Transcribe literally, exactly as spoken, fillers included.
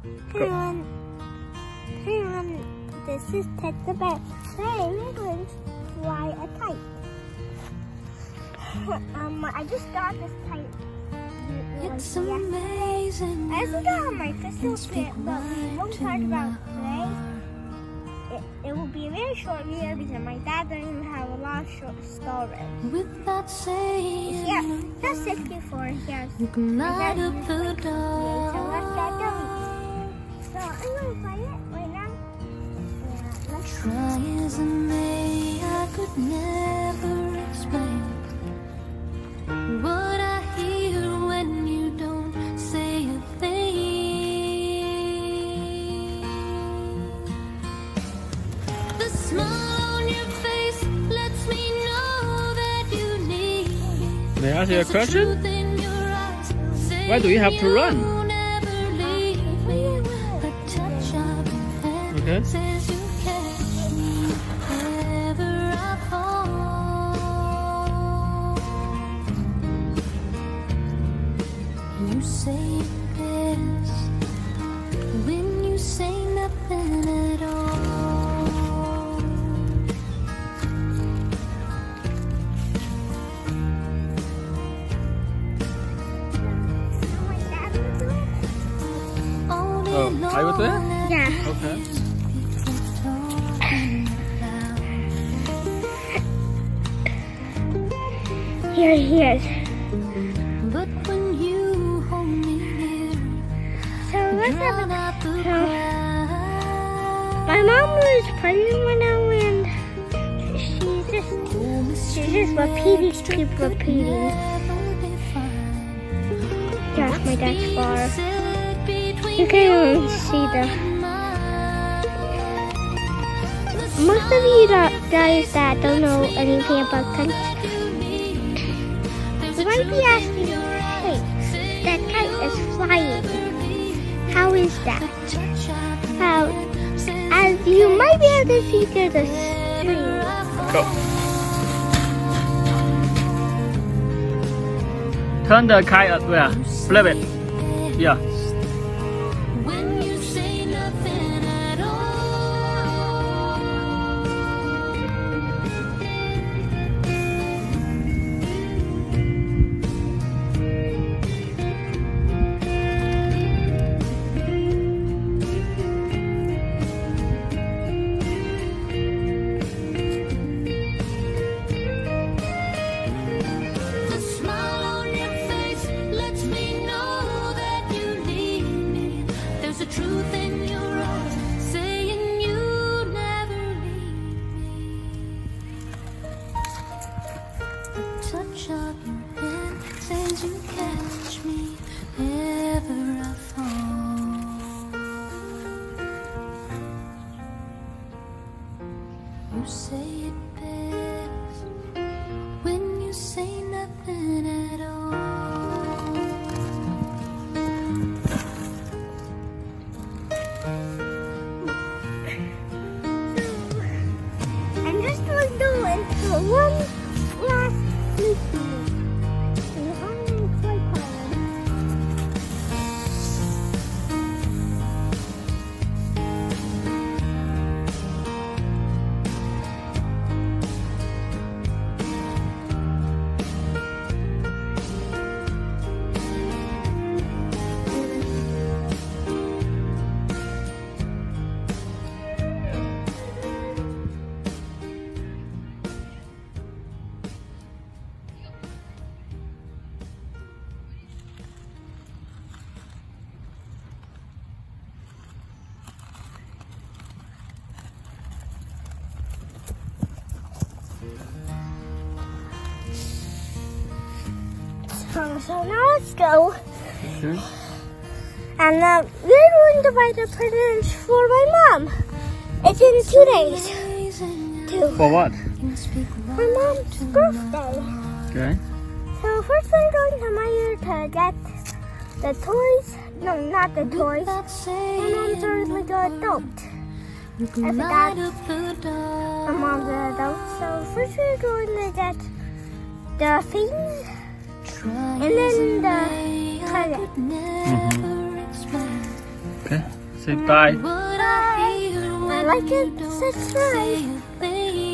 Hang on. Hang on. This is Ted the Bear. Hey, we're going to fly a kite. um, I just got this kite. It's amazing. I also got on my crystal fit, but we won't talk about today. It, it will be a very short video because my dad doesn't even have a lot of short stories. Without saying, Yeah, that's sixty-four. Yes. you can light up the So let's get going. So I'm gonna play it right now. Yeah, let's Try as I may, I could never explain what I hear when you don't say a thing. The smile on your face lets me know that you need me. May I ask you a There's question? truth in your eyes, Why do you have to run? saying you'll never leave me. The touch of your hand Okay. says you catch me wherever I fall. You say it best when you say nothing at all. All day Oh, are you there? long Yeah. Okay. Here he is. But when you hold me near, So let's have drown a out the so, crowd. my mom was pregnant right now and she's just she's just repeating, keep repeating. Yes, my dad's far. You can't even see the most of you guys that don't know anything about kites, you might be asking, hey, that kite is flying. How is that? How, as you might be able to see through the screen. Go. Turn the kite at where? Flip it. Yeah. When you say nothing at all. The smile on your face lets me know that you need me. There's a truth in your eyes saying you never leave me. The touch of your hand says you catch me wherever I fall. You say it best when you say nothing at all. I'm just going to do into one last mission. And I'm going to play card. So, so now let's go. Okay. And uh, we're going to buy the presents for my mom. It's in two days. Two. For what? My mom's birthday. Okay. So first we're going to my year to get the toys. No, not the toys. My mom's a like an adult. I forgot. My mom's an adult. So first we're going to get the things. And then the present. Mm-hmm. Okay. Say bye. What I hear I when like you it. don't Subscribe. say a thing.